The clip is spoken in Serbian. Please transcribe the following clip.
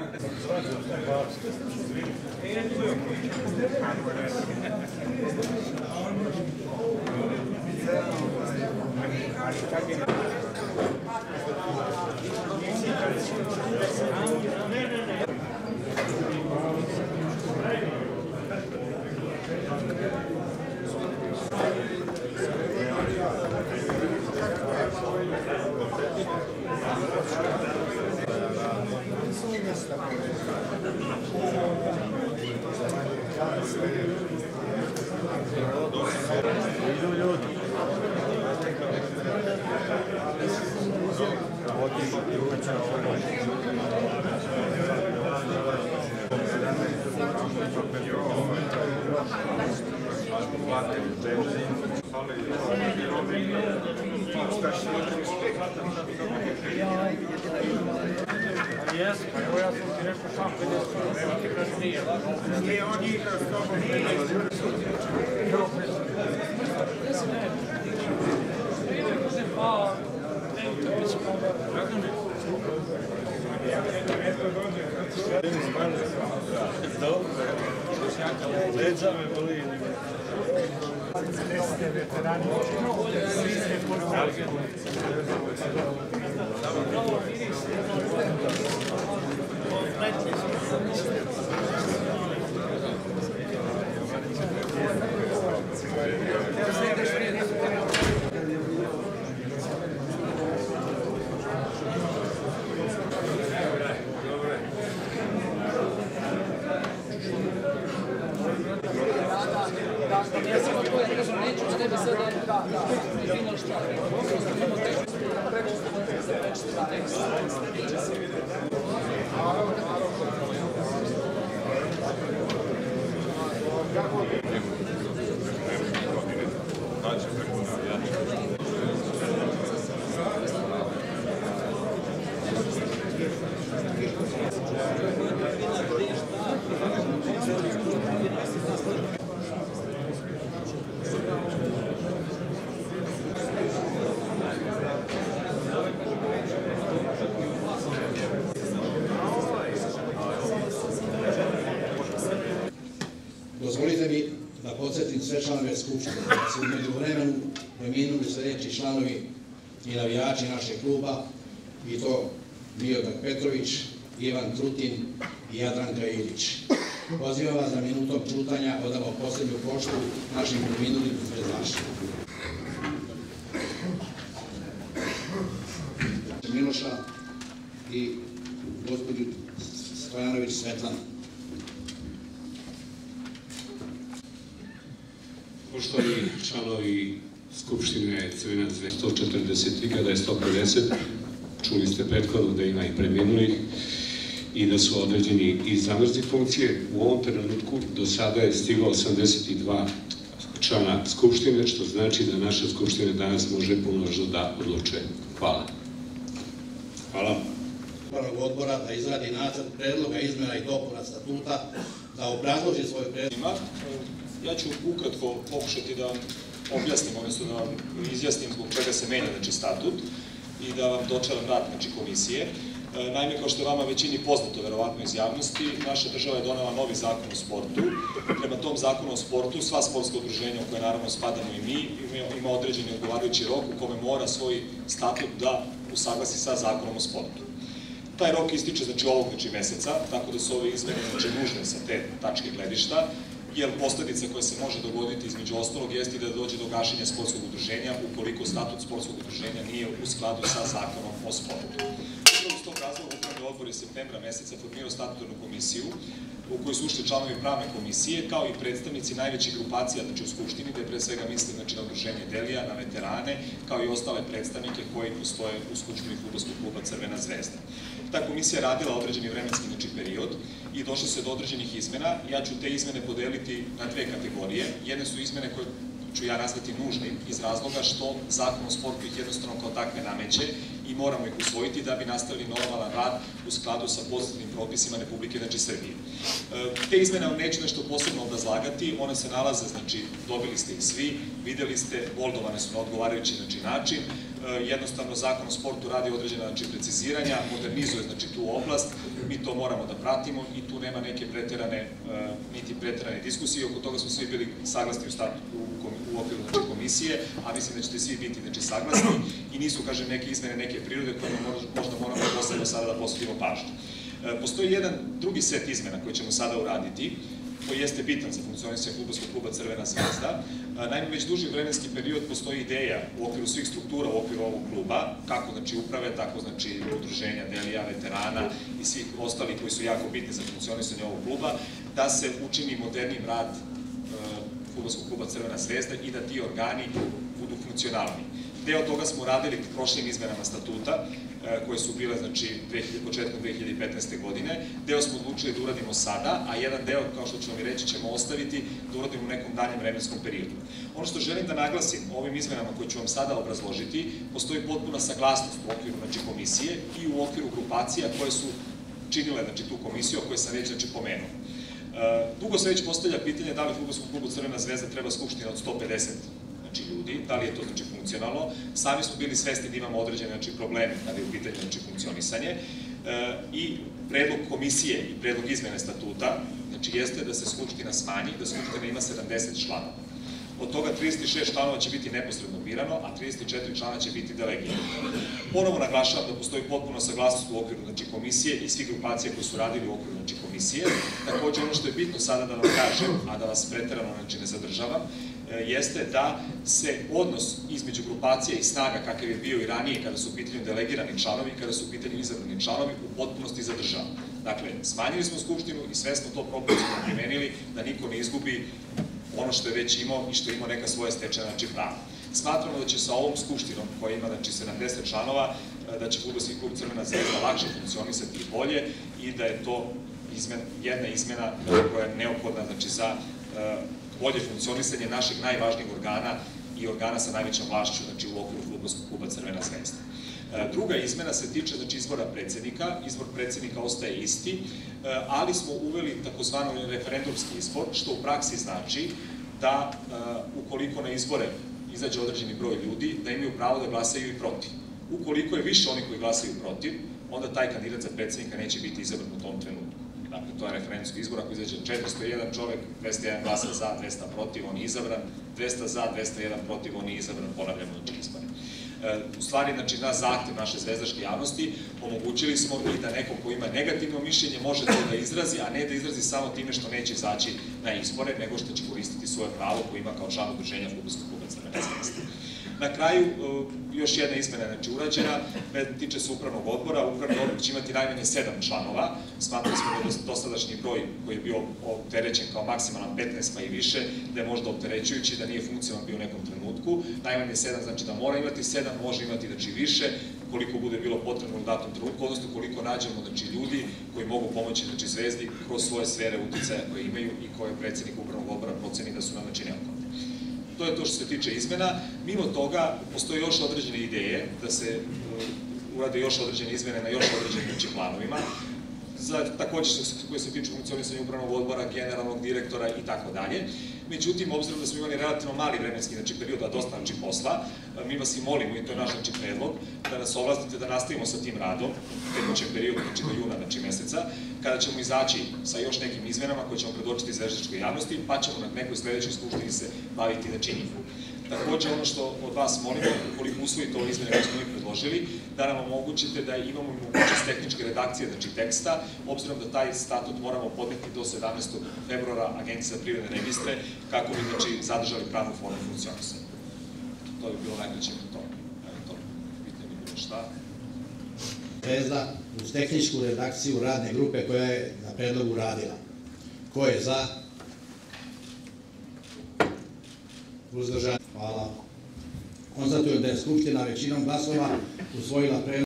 Jes, pa evo ja sam ti rekao sam 50, evo ti kasnije. I on igra s tobom 50. Leđa me boli. Veterani, svi ste pozdravljeni. Dozvolite mi da podsjetim sve članove Skupštine da su u međuvremenu preminuli sljedeći članovi i navijači našeg kluba, i to Miodrag Petrović, Ivan Trutin i Jadranka Ilić. Pozivam vas da minutom ćutanja odamo posljednju poštu našim preminulim zvezdašima. Miloša i gospođu Stojanović Svetlana. Poštovani članovi Skupštine Crvena zvezda, 140, kada je 150, čuli ste prethodno da ima i preminulih i da su određeni i zamrzli funkcije. U ovom trenutku do sada je stiglo 82 člana Skupštine, što znači da naša Skupština danas može punomoćno da odlučuje. Hvala. Hvala. Odbora da izradi nacrt predloga izmena i dopuna statuta, da obrazloži svoj predlog. Ja ću ukratko pokušati da vam objasnim, odnosno da vam izjasnim zbog čega se menja statut i da vam dočaram rad komisije. Naime, kao što je vama većini poznato, verovatno iz javnosti, naša država je donela novi zakon o sportu. Prema tom zakonu o sportu, sva sportska udruženja u koje naravno spadamo i mi, ima određeni odgovarajući rok u kome mora svoj statut da usaglasi sa zakonom o sportu. Taj rok ističe ovog meseca, tako da su ove izmene nužne sa te tačke gledišta, jer posledica koja se može dogoditi između ostalog jeste da dođe do gašenja sportskog udruženja ukoliko statut sportskog udruženja nije u skladu sa zakonom o sportu. Upravo iz tog razloga Upravni odbor je septembra meseca formirao statutornu komisiju u kojoj su ušli članovi pravne komisije kao i predstavnici najvećih grupacija u Skupštini, gde pre svega mislim na udruženje Delija, na veterane, kao i ostale predstavnike koji postoje u Skupštini fudbalskog kluba Crvena zvezda. Ta komisija je radila određeni vremenski period i došlo se do određenih izmena. Ja ću te izmene podeliti na dve kategorije. Jedne su izmene koje ću ja nazvati nužnim iz razloga što Zakon o sportu ih jednostavno kao takve nameće i moramo ih usvojiti da bi nastavili normalan rad u skladu sa pozitivnim propisima Republike Srbije. Te izmene vam neću nešto posebno obrazlagati, one se nalaze, znači dobili ste ih svi, videli ste, boldovane su na odgovarajući način, jednostavno Zakon o sportu radi određena preciziranja, modernizuje tu oblast, mi to moramo da pratimo i tu nema neke preterane diskusije, oko toga smo svi bili saglasni u okviru komisije, a mislim da ćete svi biti saglasni i nisu, kažem, neke izmene, neke prirode koje možda moramo posebno sada da posvetimo pažnju. Postoji jedan drugi set izmena koje ćemo sada uraditi, koji jeste bitan za funkcionisanje fudbalskog kluba Crvena zvezda. Naime, već duži vremenski period postoji ideja u okviru svih struktura u okviru ovog kluba, kako uprave, tako udruženja, delija, veterana i svih ostalih koji su jako bitni za funkcionisanje ovog kluba, da se učini modernijim rad fudbalskog kluba Crvena zvezda i da ti organi budu funkcionalni. Deo toga smo uradili prošlim izmenama statuta, koje su bile, početkom 2015. godine. Deo smo odlučili da uradimo sada, a jedan deo, kao što ću vam i reći, ćemo ostaviti da uradimo u nekom daljem vremenskom periodu. Ono što želim da naglasim ovim izmenama koje ću vam sada obrazložiti, postoji potpuna saglasnost u okviru komisije i u okviru grupacija koje su činile tu komisiju, koje sam već pomenuo. Dugo se već postavlja pitanje da li fudbalskom klubu Crvena zvezda treba skupština od 150 ljudi, da li je to funkcionalno. Sami smo bili svesni da imamo određene probleme kada je u pitanju funkcionisanje i predlog komisije i predlog izmene statuta jeste da se skupština smanji, da skupština ima 70 članova. Od toga 36 članova će biti neposredno birano, a 34 člana će biti delegirano. Ponovo naglašavam da postoji potpuno saglasnost u okviru komisije i svih grupacija koji su radili u okviru komisije. Takođe, ono što je bitno sada da vam kažem, a da vas preterano ne zadržavam, jeste da se odnos između grupacija i snaga, kakav je bio i ranije kada su u pitanju delegirani članovi, kada su u pitanju izabrani članovi, u potpunosti zadržava. Dakle, smanjili smo skupštinu i sve smo to proporcionalno primenili da niko ne izgubi ono što je već imao i što je imao neka svoja stečena prava. Smatramo da će sa ovom skupštinom, koja ima 70 članova, da će fudbalski klub Crvena zvezda lakše funkcionisati i bolje i da je to jedna izmena koja je neophodna za bolje funkcionisanje našeg najvažnijeg organa i organa sa najvećom vlašću u okviru fudbalskog kluba Crvena zvezda. Druga izmena se tiče izbora predsednika. Izbor predsednika ostaje isti, ali smo uveli takozvani referendumski izbor, što u praksi znači da ukoliko na izbore izađe određeni broj ljudi, da imaju pravo da glasaju i protiv. Ukoliko je više onih koji glasaju protiv, onda taj kandidat za predsednika neće biti izabran u tom trenutku. Dakle, to je referendumski izbor, ako izađe 401 čovek, 201 glasa za, 200 protiv, on je izabran, 200 za, 201 protiv, on je izabran, ponavljamo izbore. U stvari, na zahtev naše zvezdaške javnosti omogućili smo i da neko ko ima negativno mišljenje može to da izrazi, a ne da izrazi samo time što neće izaći na izbore, nego što će koristiti svoje pravo koje ima kao član udruženja fudbalskog kluba Crvena zvezda. Na kraju, još jedna izmena urađena, tiče se upravnog odbora. Upravni odbor će imati najmanje 7 članova. Smatrali smo da je dosadašnji broj koji je bio opterećen kao maksimalan 15 pa i više, da je možda opterećujući, da nije funkcionalan bio u nekom trenutku. Najmanje 7 znači da mora imati 7, može imati više, koliko bude bilo potrebno u datom trenutku, odnosno koliko nađemo ljudi koji mogu pomoći zvezdi kroz svoje sfere uticaja koje imaju i koje predsednik upravnog odbora proceni da su nam neophodne. To je to što se tiče izmena. Mimo toga, postoje još određene ideje da se urade još određene izmene na još određenim planovima, takođe koje se tiču funkcionisanja upravnog odbora, generalnog direktora i tako dalje. Međutim, obzirom da smo imali relativno mali vremenski period, a dosta posla, mi vas i molimo, i to je naš predlog, da nas ovlastite da nastavimo sa tim radom u tekućem periodu, do juna meseca, kada ćemo izaći sa još nekim izmenama koje ćemo predočiti zvezdaškoj javnosti, pa ćemo na nekoj sledećoj skupštini se baviti njih. Takođe, ono što od vas molimo, ukoliko usvojite ove izmene koje smo mi predložili, da nam omogućite da imamo mogućnost tehničke redakcije, teksta, obzirom da taj statut moramo podneti do 17. februara Agenciji za privredne registre, kako bi zadržali pravnu formu funkcionisanja. To bi bilo najkraće od toga. To pitanje bilo šta. Zvezda uz tehničku redakciju radne grupe koja je na predlogu radila. Ko je za? Uzdržan. Hvala. Konstatujem da je Skupština većinom glasova usvojila predlog